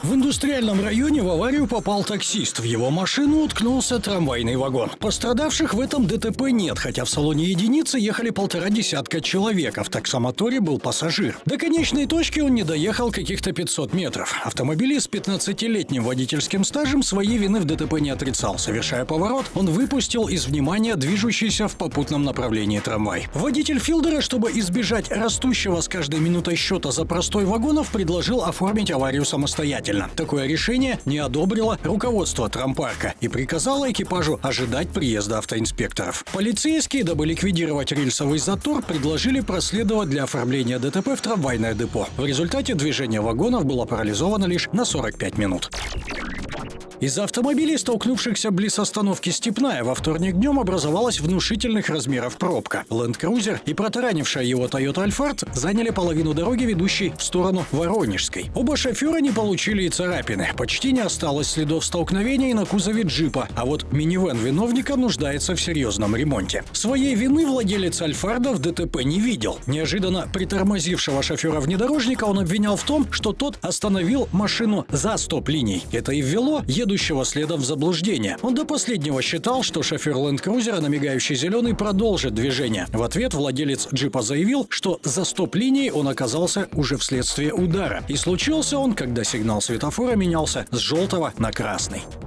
В индустриальном районе в аварию попал таксист. В его машину уткнулся трамвайный вагон. Пострадавших в этом ДТП нет, хотя в салоне единицы ехали 1,5 десятка человек, а в таксомоторе был пассажир. До конечной точки он не доехал каких-то 500 метров. Автомобилист с 15-летним водительским стажем своей вины в ДТП не отрицал. Совершая поворот, он выпустил из внимания движущийся в попутном направлении трамвай. Водитель Филдера, чтобы избежать растущего с каждой минутой счета за простой вагонов, предложил оформить аварию самостоятельно. Такое решение не одобрило руководство трампарка и приказало экипажу ожидать приезда автоинспекторов. Полицейские, дабы ликвидировать рельсовый затор, предложили проследовать для оформления ДТП в трамвайное депо. В результате движение вагонов было парализовано лишь на 45 минут. Из-за автомобилей, столкнувшихся близ остановки «Степная», во вторник днем образовалась внушительных размеров пробка. Land Cruiser и протаранившая его Toyota Alphard заняли половину дороги, ведущей в сторону Воронежской. Оба шофера не получили и царапины. Почти не осталось следов столкновения и на кузове джипа, а вот минивэн виновника нуждается в серьезном ремонте. Своей вины владелец Альфарда в ДТП не видел. Неожиданно притормозившего шофера внедорожника он обвинял в том, что тот остановил машину за стоп-линией. Это и ввело едущего следом в заблуждение. Он до последнего считал, что шофер ленд-крузера на мигающий зеленый продолжит движение. В ответ владелец джипа заявил, что за стоп-линией он оказался уже вследствие удара. И случился он, когда сигнал светофора менялся с желтого на красный.